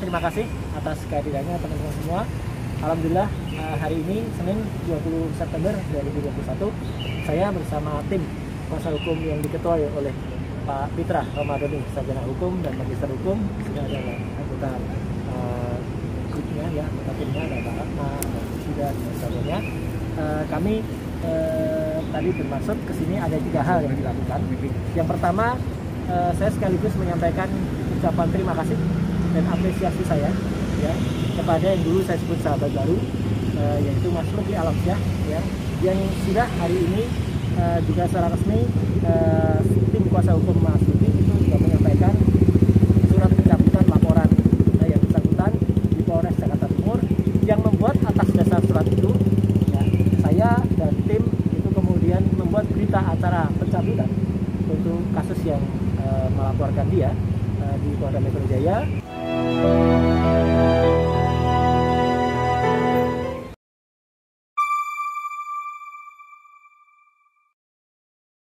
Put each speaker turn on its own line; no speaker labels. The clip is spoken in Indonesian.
terima kasih atas kehadirannya teman-teman semua. Alhamdulillah hari ini Senin 20 September 2021 saya bersama tim kuasa hukum yang diketuai oleh Pak Pitra Ramadhani, sarjana hukum dan magister hukum, sudah ada anggota grupnya ya, anggota timnya ada Pak Ratna, Pak Sida dan sebagainya. Kami tadi bermaksud ke sini ada 3 hal yang dilakukan. Yang pertama, saya sekaligus menyampaikan ucapan terima kasih dan apresiasi saya ya kepada yang dulu saya sebut sahabat baru, yaitu Mas Luki Alamsyah ya, yang sudah hari ini juga secara resmi tim kuasa hukum Mas Luki itu juga menyampaikan surat pencabutan laporan yang bersangkutan di Polres Jakarta Timur, yang membuat atas dasar surat itu ya, saya dan tim itu kemudian membuat berita acara pencabutan untuk kasus yang melaporkan dia di Polda Metro Jaya.